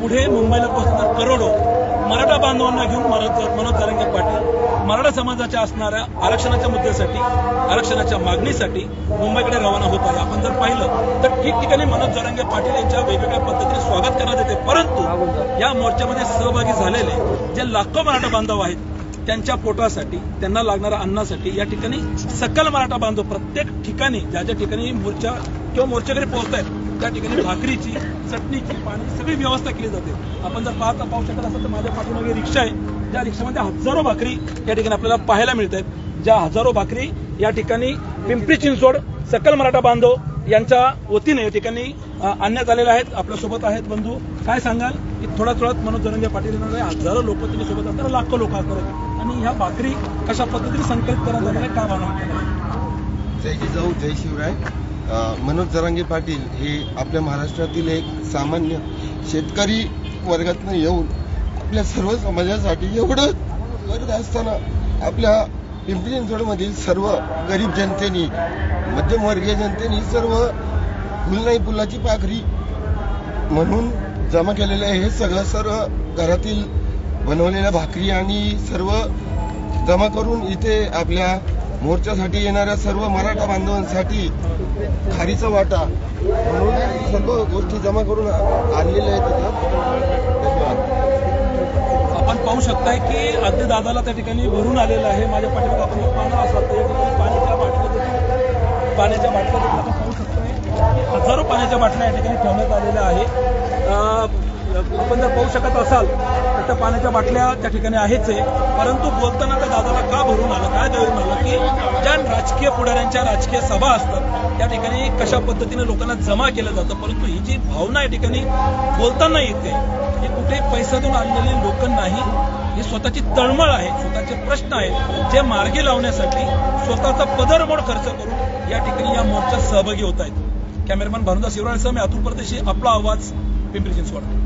पुढे मुंबईला पोहोचणार करोडो मराठा बांधवांना घेऊन मनोज जरांगे पाटील मराठा समाजाच्या असणाऱ्या आरक्षणाच्या मुद्द्यासाठी आरक्षणाच्या मागणीसाठी मुंबईकडे रवाना होत आहे। आपण जर पाहिलं तर ठिकठिकाणी मनोज जरांगे पाटील यांच्या वेगवेगळ्या पद्धतीने स्वागत करण्यात येते, परंतु या मोर्चामध्ये सहभागी झालेले जे लाखो मराठा बांधव आहेत त्यांच्या पोटासाठी त्यांना लागणाऱ्या अन्नासाठी या ठिकाणी सकल मराठा बांधव प्रत्येक ठिकाणी ज्या ज्या ठिकाणी मोर्चा किंवा मोर्चेकडे पोहोचतायत त्या ठिकाणी भाकरीची चटणीची पाणी सगळी व्यवस्था केली जाते। आपण जर पाहू शकत असाल तर माझ्या पाठीमागे रिक्षा आहे, त्या रिक्षामध्ये हजारो भाकरी या ठिकाणी आपल्याला पाहायला मिळत आहेत। ज्या हजारो भाकरी या ठिकाणी पिंपरी चिंचवड सकल मराठा बांधव यांच्या वतीने या ठिकाणी आणण्यात आलेल्या आहेत। आपल्यासोबत आहेत बंधू, काय सांगाल की थोड्यात मनोज जरांगे पाटील यांना हजारो लोक त्यांनी सोबत असताना लाखो लोक असतात आणि ह्या भाकरी कशा पद्धतीने संकलित करण्यात आलेल्या काय भावना? जय जिजाऊ जय शिवराय। मनोज जरांगे पाटील हे आपल्या महाराष्ट्रातील एक सामान्य शेतकरी वर्गातून येऊन आपल्या सर्व समाजासाठी एवढं करत असताना आपल्या पिंपरी चिंचवडमधील सर्व गरीब जनतेनी मध्यमवर्गीय जनतेनी सर्व फुल नाही फुलाची पाखरी म्हणून जमा केलेलं हे सगळं सर्व घरातील बनवलेल्या भाकरी आणि सर्व जमा करून इथे आपल्या मोर्चासाठी येणाऱ्या सर्व मराठा बांधवांसाठी खारीचा वाटा म्हणून सर्व गोष्टी जमा करून आणलेल्या आहेत। आपण पाहू शकताय की अगदी दादाला त्या ठिकाणी भरून आलेलं आहे। माझ्या पाठीमागे आपण पाहणार असाल तर या ठिकाणी पाण्याच्या बाटल्या देखील आपण पाहू शकतोय। हजारो पाण्याच्या बाटल्या या ठिकाणी ठेवण्यात आलेल्या आहे। आपण जर पाहू शकत असाल तर त्या पाण्याच्या बाटल्या त्या ठिकाणी आहेच आहे, परंतु बोलताना त्या दादाला का भरून आलं, काय धरून आलं की ज्या राजकीय पुढाऱ्यांच्या राजकीय सभा असतात त्या ठिकाणी कशा पद्धतीने लोकांना जमा केलं जातं, परंतु ही जी भावना या ठिकाणी बोलताना येते ही कुठे पैसा देऊन आणलेली लोक नाही, ही स्वतःची तळमळ आहे, स्वतःचे प्रश्न आहेत जे मार्गी लावण्यासाठी स्वतःचा पदरमोड खर्च करून या ठिकाणी या मोर्चात सहभागी होत आहेत। कॅमेरामॅन भानुदास शिवराळसह मी अतुल परदेशी, आपला आवाज, पिंपरी चिंचवड।